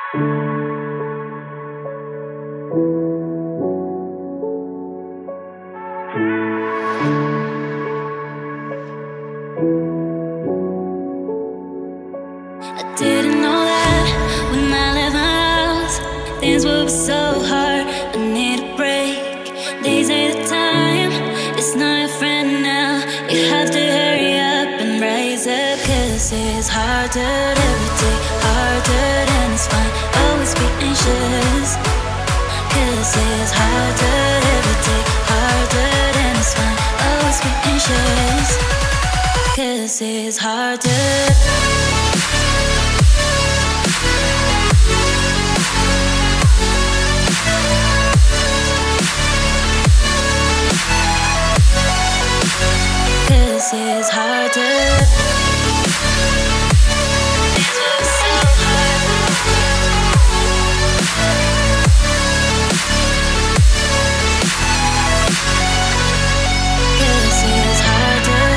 I didn't know that when I left my house, things would be so hard. I need a break. Days are the time, it's not your friend now. You have to hurry up and rise up, 'cause it's harder every day, harder than it's fine. Always be anxious, 'cause it's harder every day, harder than it's fine. Always be anxious, 'cause it's harder. It's harder. Things were so hard. 'Cause it's harder.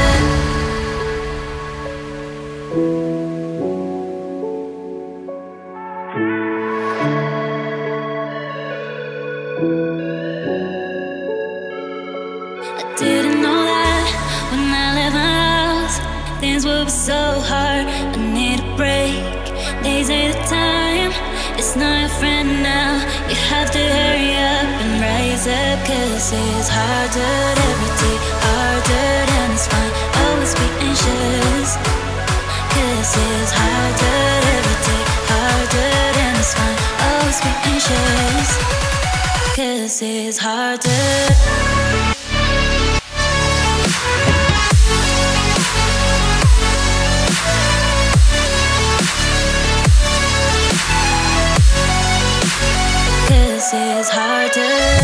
I didn't know that when I left my house, things would be so hard. I need a break. Days are the time, it's not your friend now. You have to hurry up and rise up, 'cause it's harder every day, harder than it's fine. Always be anxious, 'cause it's harder every day, harder than it's fine. Always be anxious, 'cause it's harder. It's harder.